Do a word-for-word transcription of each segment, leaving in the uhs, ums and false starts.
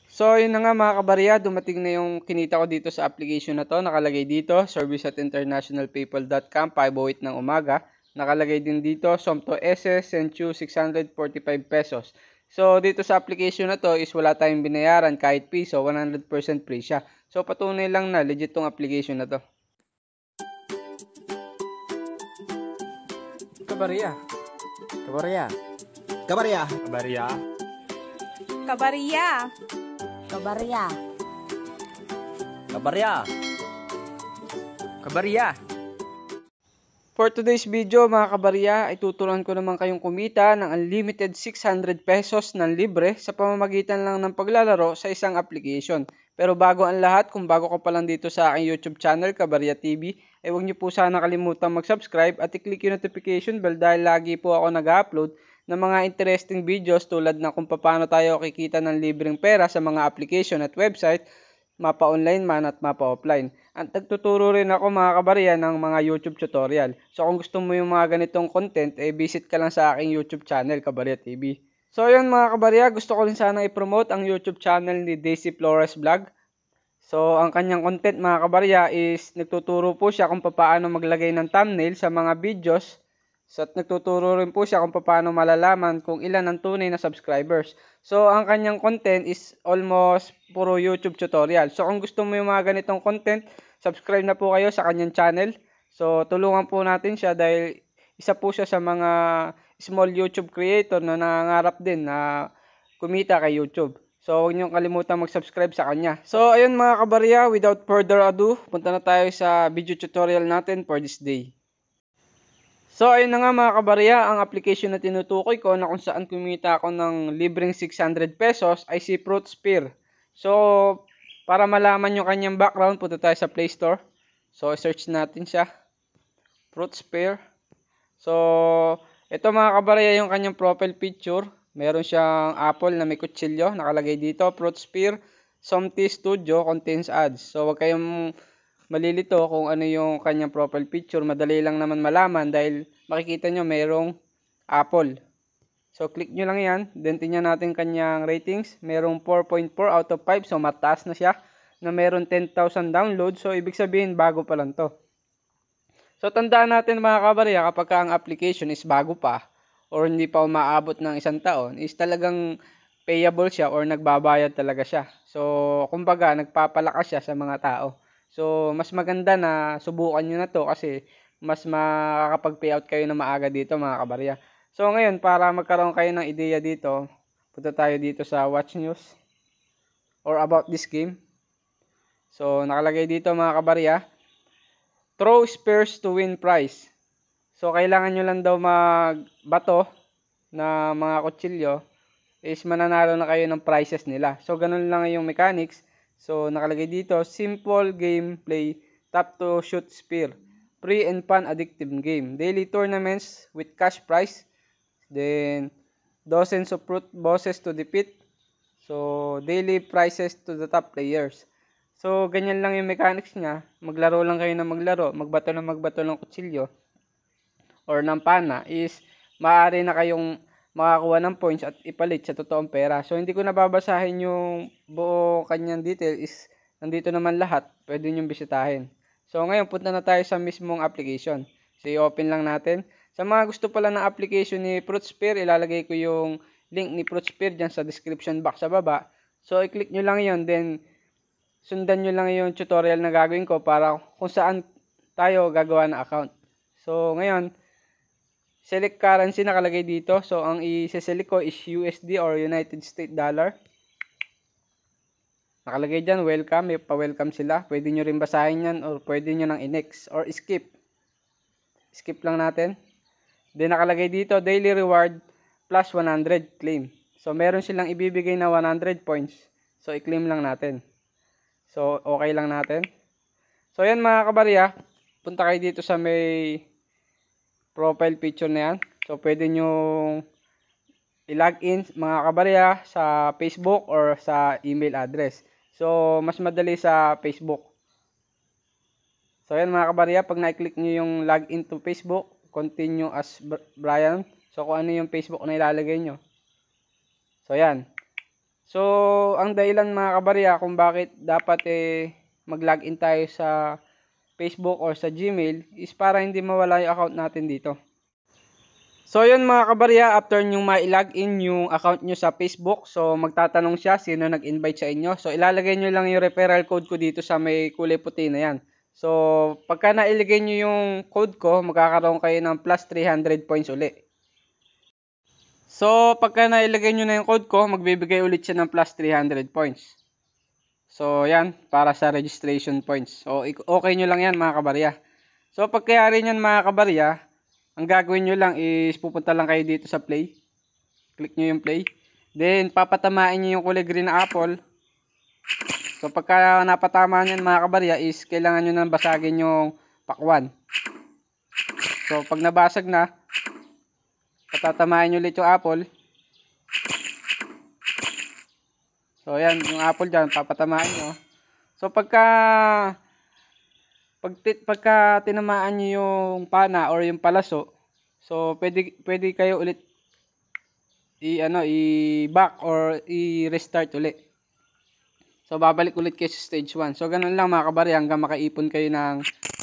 So, yun na nga mga kabarya, dumating na yung kinita ko dito sa application na to. Nakalagay dito, service at international paypal dot com, five oh eight ng umaga. Nakalagay din dito, Somto S S, sent you six hundred forty-five pesos. So, dito sa application na to is wala tayong binayaran kahit piso, one hundred percent free siya. So, patunay lang na legit tong application na to. Kabarya. Kabarya. Kabarya. Kabarya. Kabarya. Kabarya. Kabarya. Kabarya. For today's video mga kabarya, ay tuturuan ko naman kayong kumita ng unlimited six hundred pesos ng libre sa pamamagitan lang ng paglalaro sa isang application. Pero bago ang lahat, kung bago ka pa lang dito sa aking YouTube channel, Kabarya T V, ay huwag niyo po sana kalimutan mag-subscribe at i-click yung notification bell dahil lagi po ako nag-upload ng mga interesting videos tulad ng kung paano tayo kikita ng libreng pera sa mga application at website, mapa online man at mapa offline. At nagtuturo rin ako mga kabarya ng mga YouTube tutorial. So kung gusto mo yung mga ganitong content, eh visit ka lang sa aking YouTube channel, Kabarya T V. So yun mga kabarya, gusto ko rin sana i-promote ang YouTube channel ni Daisy Flores Vlog. So ang kanyang content mga kabarya is nagtuturo po siya kung paano maglagay ng thumbnail sa mga videos. So, at nagtuturo rin po siya kung paano malalaman kung ilan ang tunay na subscribers. So, ang kanyang content is almost puro YouTube tutorial. So, kung gusto mo yung mga ganitong content, subscribe na po kayo sa kanyang channel. So, tulungan po natin siya dahil isa po siya sa mga small YouTube creator na nangangarap din na kumita kay YouTube. So, huwag niyong kalimutan mag-subscribe sa kanya. So, ayun mga kabarya, without further ado, punta na tayo sa video tutorial natin for this day. So, ayun na nga mga kabarya, ang application na tinutukoy ko na kung saan kumita ako ng libreng six hundred pesos ay si Fruitsphere. So, para malaman yung kanyang background, punta tayo sa Play Store. So, search natin siya. Fruitsphere. So, ito mga kabarya yung kanyang profile picture. Meron siyang apple na may kutsilyo. Nakalagay dito, Fruitsphere Somty Studio contains ads. So, wag kayong malilito kung ano yung kanyang profile picture. Madali lang naman malaman dahil makikita nyo mayroong apple. So, click nyo lang yan. Then, tingnan natin kanyang ratings. Mayroong four point four out of five. So, mataas na siya. Na mayroong ten thousand downloads. So, ibig sabihin, bago pa lang to. So, tandaan natin mga kabarya, kapag ang application is bago pa or hindi pa umaabot ng isang taon, is talagang payable siya or nagbabayad talaga siya. So, kumbaga, nagpapalakas siya sa mga tao. So, mas maganda na subukan nyo na to kasi mas makakapag-payout kayo na maaga dito mga kabarya. So, ngayon, para magkaroon kayo ng ideya dito, punta tayo dito sa Watch News or About This Game. So, nakalagay dito mga kabarya, throw spears to win prize. So, kailangan nyo lang daw magbato na mga kutsilyo is mananalo na kayo ng prizes nila. So, ganun lang yung mechanics. So, nakalagay dito, simple gameplay, tap to shoot spear, free and fun addictive game, daily tournaments with cash prize, then dozens of fruit bosses to defeat, so daily prizes to the top players. So, ganyan lang yung mechanics niya, maglaro lang kayo na maglaro, magbato na magbato ng kutsilyo, or ng pana, is maaari na kayong makakuha ng points at ipalit sa totoong pera. So, hindi ko nababasahin yung buo kanyang detail is nandito naman lahat. Pwede nyo bisitahin. So, ngayon punta na tayo sa mismong application. So, i-open lang natin. Sa mga gusto pala ng application ni Fruitsphere, ilalagay ko yung link ni Fruitsphere dyan sa description box sa baba. So, i-click nyo lang yon, then sundan nyo lang yung tutorial na gagawin ko para kung saan tayo gagawa ng account. So, ngayon, select currency nakalagay dito. So, ang i-select ko is U S D or United States Dollar. Nakalagay dyan, welcome. May pa-welcome sila. Pwede nyo rin basahin yan or pwede nyo nang i-next or skip. Skip lang natin. Then, nakalagay dito, daily reward plus one hundred claim. So, meron silang ibibigay na one hundred points. So, i-claim lang natin. So, okay lang natin. So, yan mga kabarya. Punta kayo dito sa may profile picture na yan. So, pwede nyo i-login mga kabarya sa Facebook or sa email address. So, mas madali sa Facebook. So, yan mga kabarya. Pag na-click nyo yung login to Facebook, continue as Brian. So, kung ano yung Facebook na ilalagay nyo. So, yan. So, ang dahilan mga kabarya kung bakit dapat eh mag-login tayo sa Facebook or sa Gmail is para hindi mawala yung account natin dito. So, yun mga kabarya, after nyo ma-login yung account nyo sa Facebook, so magtatanong siya sino nag-invite sa inyo. So, ilalagay nyo lang yung referral code ko dito sa may kulay puti na yan. So, pagka nailagay nyo yung code ko, magkakaroon kayo ng plus three hundred points uli. So, pagka nailagay nyo na yung code ko, magbibigay ulit siya ng plus three hundred points. So, yan, para sa registration points. So, okay nyo lang yan mga kabarya. So, pagkayari nyan mga kabarya, ang gagawin nyo lang is pupunta lang kayo dito sa play. Click nyo yung play. Then, papatamain nyo yung kulay green na apple. So, pagka napatama nyo mga kabarya is kailangan nyo nang basagin yung pakwan. So, pag nabasag na, patatamain nyo ulit yung apple. So, yan, yung apple dyan, papatamain nyo. So, pagka pag pagka tinamaan nyo yung pana or yung palaso, so pwede pwede kayo ulit i ano i back or i restart ulit. So babalik ulit kayo sa stage one. So ganun lang mga kabarya hanggang makaipon kayo ng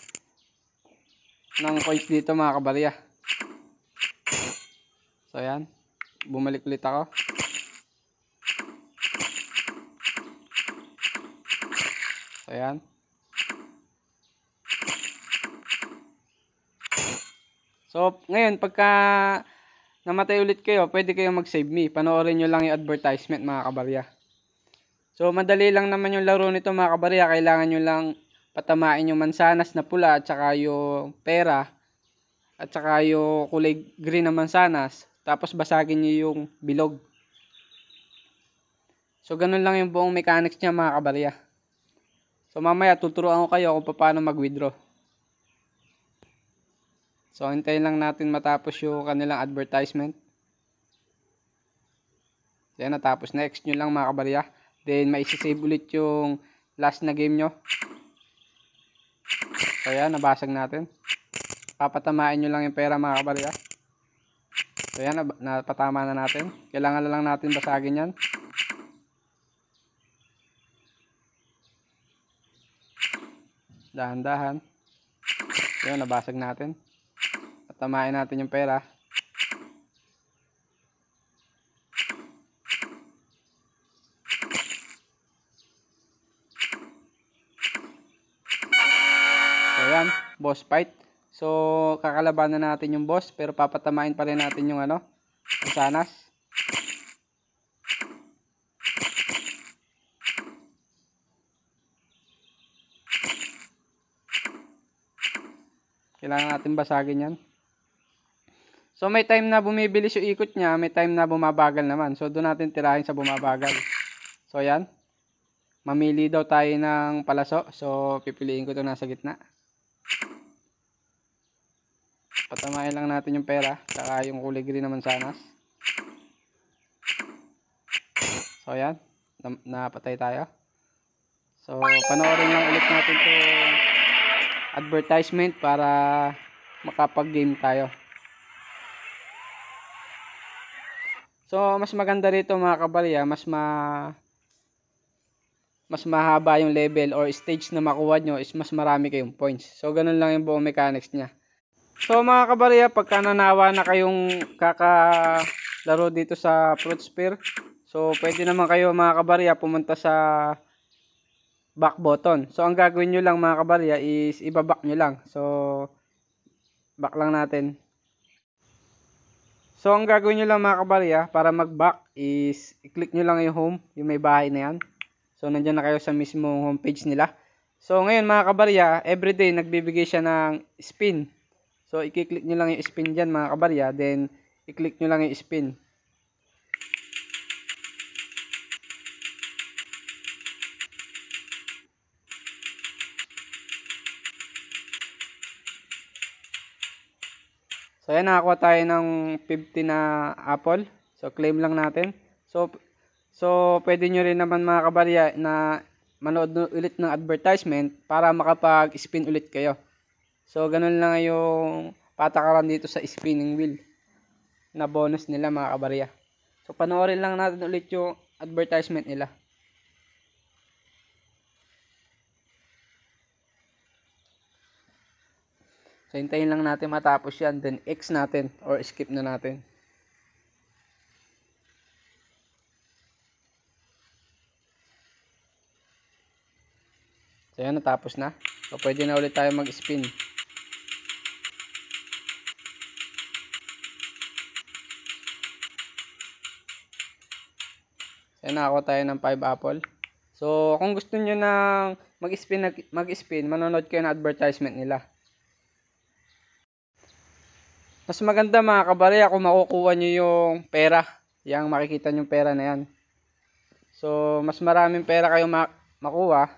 ng points dito mga kabarya. So yan, bumalik ulit ako. So yan. So, ngayon, pagka namatay ulit kayo, pwede kayong mag-save me. Panoorin nyo lang yung advertisement mga kabarya. So, madali lang naman yung laro nito mga kabarya. Kailangan nyo lang patamain yung mansanas na pula at saka yung pera at saka yung kulay green na mansanas. Tapos basagin nyo yung bilog. So, ganun lang yung buong mechanics niya mga kabarya. So, mamaya tuturuan ko kayo kung paano mag-withdraw. So, hintayin lang natin matapos yung kanilang advertisement. Yan, natapos. Next nyo lang mga kabarya. Then, maisisave ulit yung last na game nyo. So, yan, nabasag natin. Papatamain nyo lang yung pera mga kabarya. So, yan, napatama na natin. Kailangan na lang natin basagin yan. Dahan-dahan. Yan, nabasag natin. Tamain natin yung pera. So yan, boss fight. So kakalabanan natin yung boss pero papatamain pa rin natin yung ano, yung sanas. Kailangan natin basagin yan. So may time na bumibilis yung ikot niya, may time na bumabagal naman. So doon natin tirahin sa bumabagal. So yan. Mamili daw tayo ng palaso. So pipiliin ko ito nasa gitna. Patamain lang natin yung pera, saka yung kulay green naman sanas. So yan. Napatay tayo. So panoorin lang ulit natin itong advertisement para makapag-game tayo. So, mas maganda rito mga kabarya, mas ma mas mahaba yung level or stage na makuha nyo is mas marami kayong points. So, ganun lang yung buong mechanics niya. So, mga kabarya, pagka nanawa na kayong kakalaro dito sa Fruit Spear, so, pwede naman kayo mga kabarya pumunta sa back button. So, ang gagawin nyo lang mga kabarya is ibaback nyo lang. So, back lang natin. So, ang gagawin nyo lang mga kabarya, para mag-back is, i-click nyo lang yung home, yung may bahay na yan. So, nandyan na kayo sa mismong homepage nila. So, ngayon mga kabarya, everyday nagbibigay siya ng spin. So, i-click nyo lang yung spin dyan mga kabarya, then, i-click nyo lang yung spin. So, ayan, nakakuha tayo ng fifty na apple. So, claim lang natin. So, so pwede nyo rin naman mga kabarya na manood ulit ng advertisement para makapag-spin ulit kayo. So, ganun lang yung patakaran dito sa spinning wheel na bonus nila mga kabarya. So, panoorin lang natin ulit yung advertisement nila. So, hintayin lang natin matapos yan. Then, X natin or skip na natin. So, yan. Natapos na. So, pwede na ulit tayo mag-spin. So, yan. Nakakuha tayo ng five apple. So, kung gusto nyo na mag-spin, mag-spin, manonood kayo ng advertisement nila. Mas maganda mga kabarya kung makukuha nyo yung pera. Yang makikita nyo yung pera na yan. So, mas maraming pera kayo mak makuha.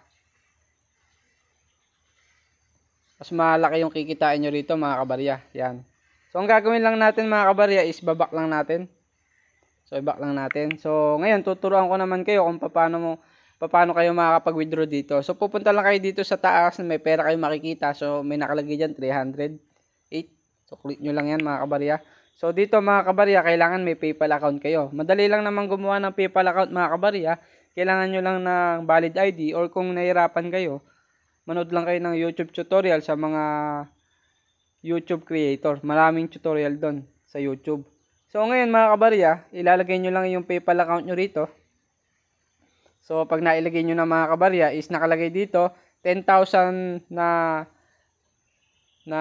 Mas malaki yung kikitain nyo rito mga kabarya. Yan. So, ang gagawin lang natin mga kabarya is babak lang natin. So, ibak lang natin. So, ngayon, tuturuan ko naman kayo kung paano mo paano kayo makakapag-withdraw dito. So, pupunta lang kayo dito sa taas. May pera kayo makikita. So, may nakalagay dyan, three hundred eight. So, click nyo lang yan mga kabarya. So, dito mga kabarya, kailangan may PayPal account kayo. Madali lang naman gumawa ng PayPal account mga kabarya. Kailangan nyo lang ng valid I D or kung nahirapan kayo, manood lang kayo ng YouTube tutorial sa mga YouTube creator. Maraming tutorial doon sa YouTube. So, ngayon mga kabarya, ilalagay nyo lang yung PayPal account nyo rito. So, pag nailagay nyo na mga kabarya, is nakalagay dito, ten thousand na na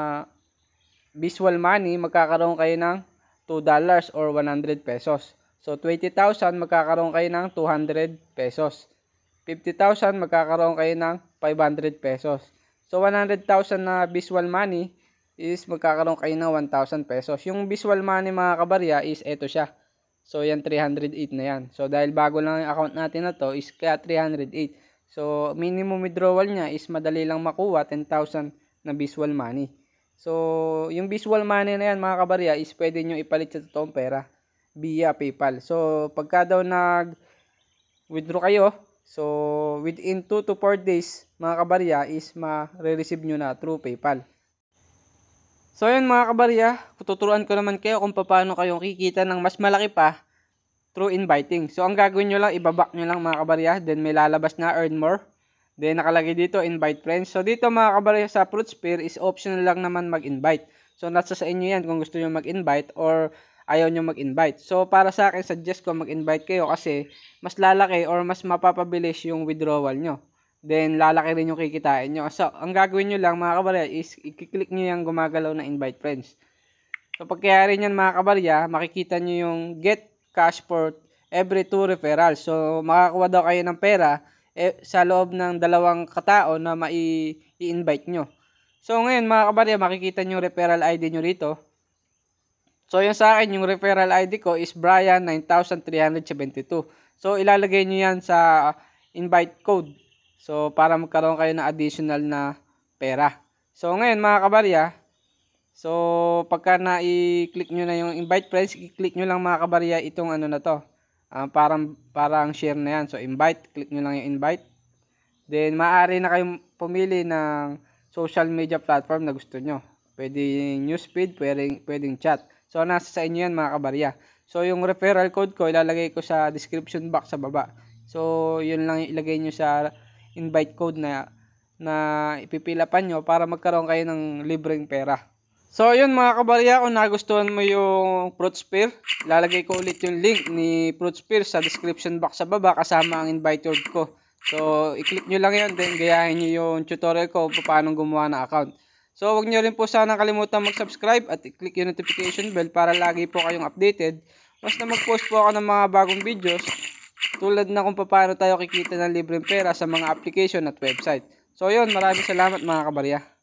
visual money, magkakaroon kayo ng two dollars or one hundred pesos. So, twenty thousand, magkakaroon kayo ng two hundred pesos. fifty thousand, magkakaroon kayo ng five hundred pesos. So, one hundred thousand na visual money is magkakaroon kayo ng one thousand pesos. Yung visual money mga kabarya is eto siya. So, yan three hundred eight na yan. So, dahil bago lang yung account natin na to is kaya three hundred eight. So, minimum withdrawal niya is madali lang makuha ten thousand na visual money. So, yung visual money na yan mga kabarya is pwede nyo ipalit sa totoong pera via PayPal. So, pagka daw nag-withdraw kayo, so within two to four days mga kabarya is ma-receive nyo na through PayPal. So, yun mga kabarya, tuturuan ko naman kayo kung paano kayong kikita ng mas malaki pa through inviting. So, ang gagawin nyo lang, ibabak nyo lang mga kabarya, then may lalabas na earn more. Then, nakalagay dito, invite friends. So, dito mga kabarya sa Fruitspear is optional lang naman mag-invite. So, nasa sa inyo yan kung gusto nyo mag-invite or ayaw nyo mag-invite. So, para sa akin, suggest ko mag-invite kayo kasi mas lalaki or mas mapapabilis yung withdrawal nyo. Then, lalaki rin yung kikitain nyo. So, ang gagawin nyo lang mga kabarya is i-click nyo yung gumagalaw na invite friends. So, pagkayari nyan mga kabarya, makikita nyo yung get cash for every two referrals. So, makakuha daw kayo ng pera eh, sa loob ng dalawang katao na mai-invite nyo. So, ngayon mga kabarya, makikita nyo yung referral I D nyo rito. So, yung sa akin, yung referral I D ko is Brian nine thousand three hundred seventy-two. So, ilalagay nyo yan sa invite code. So, para magkaroon kayo ng additional na pera. So, ngayon mga kabarya, so, pagka na-i-click nyo na yung invite friends, i-click nyo lang mga kabarya itong ano na to. Uh, parang, parang share na yan. So, invite. Click nyo lang yung invite. Then, maaari na kayong pumili ng social media platform na gusto nyo. Pwedeng newsfeed, pwedeng, pwedeng chat. So, nasa sa inyo yan mga kabarya. So, yung referral code ko, ilalagay ko sa description box sa baba. So, yun lang ilagay nyo sa invite code na, na ipipilapan nyo para magkaroon kayo ng libreng pera. So, yun mga kabarya, kung nagustuhan mo yung Fruitspear, lalagay ko ulit yung link ni Fruitspear sa description box sa baba kasama ang invite code ko. So, i-click nyo lang yun, then gayahin nyo yung tutorial ko kung paano gumawa ng account. So, huwag nyo rin po sana kalimutan mag-subscribe at i-click yung notification bell para lagi po kayong updated. Basta mag-post po ako ng mga bagong videos tulad na kung paano tayo kikita ng libreng pera sa mga application at website. So, yun, maraming salamat mga kabarya.